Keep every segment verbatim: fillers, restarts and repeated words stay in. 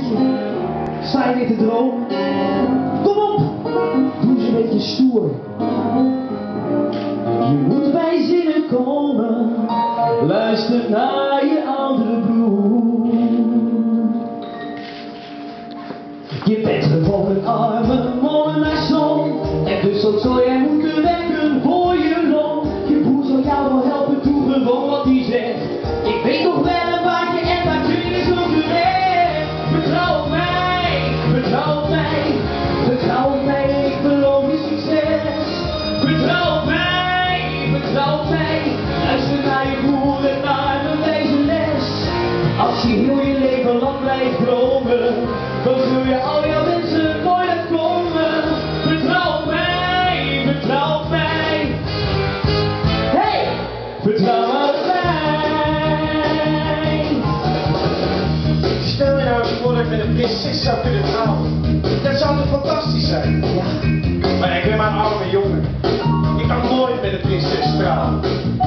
Sta je weer te dromen? Kom op, doe eens een beetje stoer. Je moet bij zinnen komen, luister naar je oudere broer. Je bent gewoon een arme molenaarszoon, en dus ook zal jij moeten werken voor je loon. Je broer zal jou wel helpen, doe gewoon wat hij zegt. Ik weet nog wel een baantje en daar kun je zo terecht. Vertrouw op mij, vertrouw op mij, vertrouw op mij en ik beloof je succes. Vertrouw op mij, vertrouw op mij, luister naar je broer en naar mijn wijze les. Als je heel je leven lang blijft dromen, dan zul je al jouw wensen nooit komen. Vertrouw op mij, vertrouw op mij. Hey, vertrouw op mij. Stel je nou eens voor dat ik met een prinses zou kunnen trouwen. Dat zou toch fantastisch zijn? Ja. Maar ik ben maar een arme jongen. Ik kan nooit met een prinses trouwen.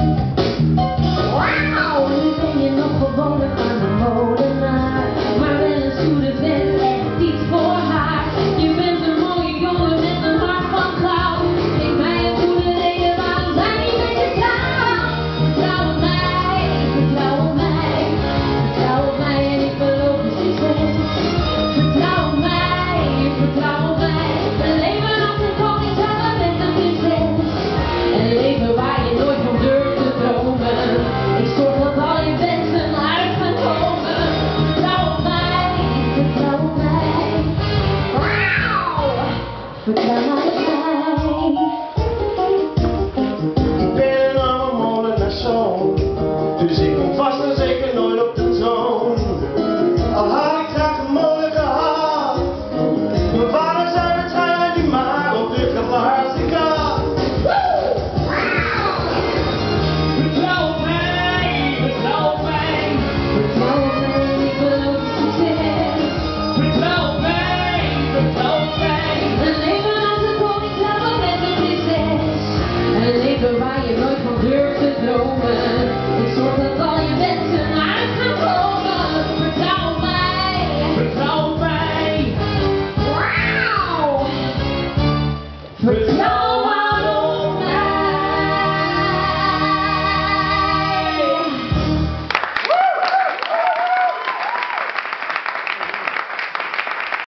Wauw, nu ben je nog gewoon een arme molenaar, maar wel een stoere vent, echt iets voor haar. Je bent een mooie jongen met een hart van goud. Geef mij een goede reden waarom zij niet met je trouw. Vertrouw op mij, vertrouw op mij, vertrouw op mij en ik beloof je succes. Vertrouw op mij, vertrouw op mij, een leven als een koning samen met een prinses. Een leven waar je nooit van durft te dromen. Ik zorg dat al je wensen uit gaan komen. Vertrouw op mij, vertrouw op mij. Wauw, vertrouw op mij. Ik ben een arme molenaarszoon, dus ik kom vast en zeker nooit op de